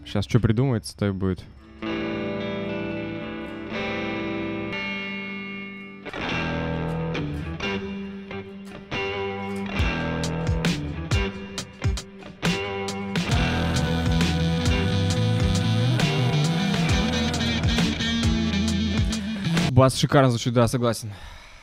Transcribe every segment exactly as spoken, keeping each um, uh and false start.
Сейчас что придумается, то и будет. Бас шикарно звучит, да, согласен.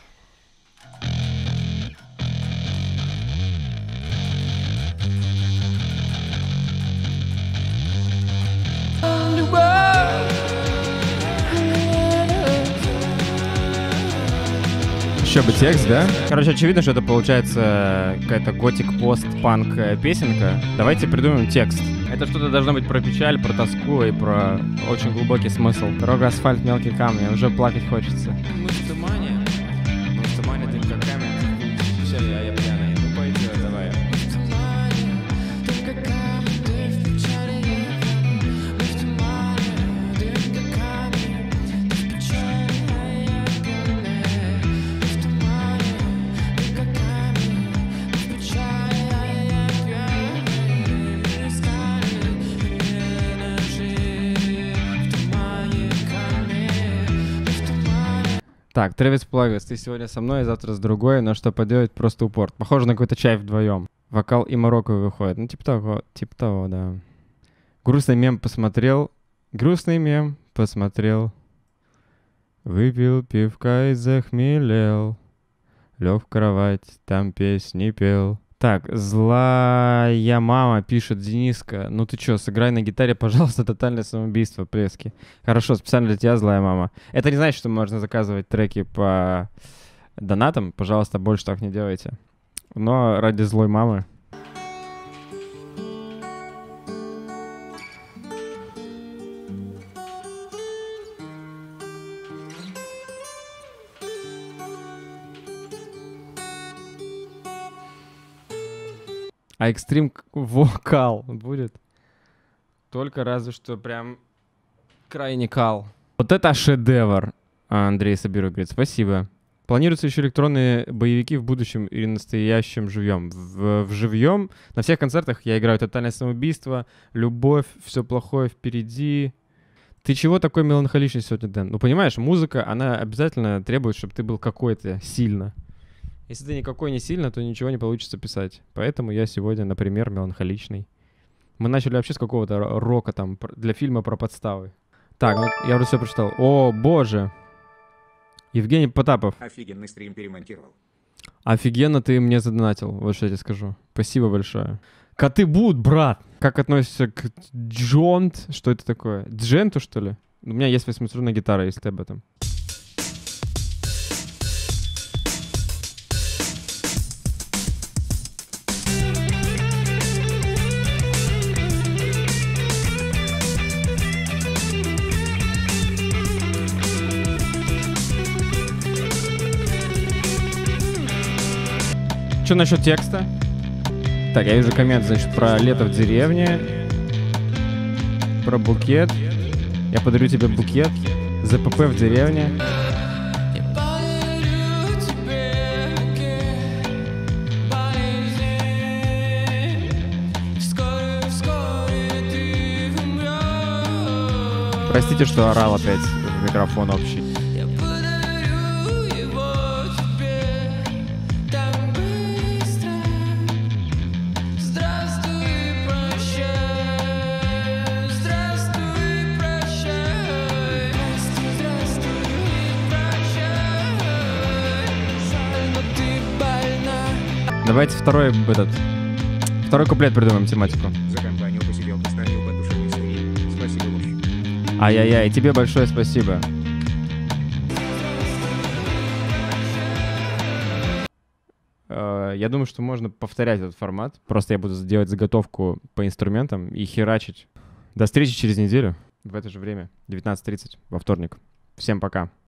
Еще бы текст, да? Короче, очевидно, что это получается какая-то готик-пост-панк песенка. Давайте придумаем текст. Это что-то должно быть про печаль, про тоску и про очень глубокий смысл. Дорога, асфальт, мелкие камни, уже плакать хочется. Мы в тумане, мы в тумане, дым как камень. Все, я, я пьяный. Ну, пойдет, давай. Так, Трэвис Плагас, ты сегодня со мной, завтра с другой, но что поделать, просто упорт. Похоже на какой-то чай вдвоем. Вокал и Марокко выходит. Ну, типа того, типа того, да. Грустный мем посмотрел. Грустный мем посмотрел. Выпил пивка и захмелел. Лег в кровать, там песни пел. Так, злая мама пишет, Дениска, ну ты чё, сыграй на гитаре, пожалуйста, тотальное самоубийство, плески. Хорошо, специально для тебя, злая мама. Это не значит, что можно заказывать треки по донатам, пожалуйста, больше так не делайте. Но ради злой мамы. А экстрим вокал будет? Только разве что прям крайне кал. Вот это шедевр, Андрей Сабиров говорит. Спасибо. Планируются еще электронные боевики в будущем или настоящем живьем? В, в живьем на всех концертах я играю «Тотальное самоубийство», «Любовь», «Все плохое впереди». Ты чего такой меланхоличный сегодня, Дэн? Ну, понимаешь, музыка, она обязательно требует, чтобы ты был какой-то сильно. Если ты никакой не сильно, то ничего не получится писать. Поэтому я сегодня, например, меланхоличный. Мы начали вообще с какого-то рока там для фильма про подставы. Так, ну, я уже все прочитал. О, боже. Евгений Потапов. Офигенный стрим перемонтировал. Офигенно ты мне задонатил, вот что я тебе скажу. Спасибо большое. Коты будут, брат. Как относишься к джонт? Что это такое? Дженту, что ли? У меня есть восьмиструнная гитара, если ты об этом. Что насчет текста? Так, я вижу коммент, значит, про лето в деревне. Про букет. Я подарю тебе букет. ЗПП в деревне. Простите, что орал опять в микрофон общий. Давайте второй этот второй куплет придумаем тематику. За компанию посидел, поставил подушевный стрим. Спасибо большое. Ай-яй-яй, тебе большое спасибо. Я думаю, что можно повторять этот формат. Просто я буду делать заготовку по инструментам и херачить. До встречи через неделю в это же время, девятнадцать тридцать, во вторник. Всем пока.